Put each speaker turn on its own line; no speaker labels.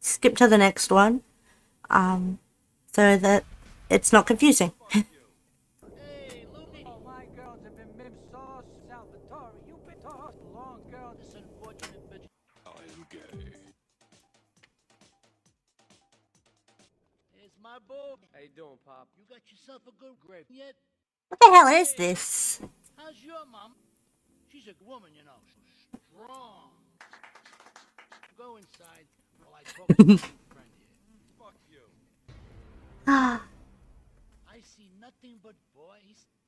skip to the next one, so that it's not confusing.
Hey, Louie. Oh, my girls have been Mimsos, Salvatore. You've been tossed long, girl. This unfortunate bitch.
I am gay.
Here's my boo. How you doing, Pop? You got yourself a good grape yet?
What the hell is this?
How's your mom? She's a woman, you know. Strong. Go inside while I talk to my new friend here.
Fuck you.
Ah,
I see nothing but boys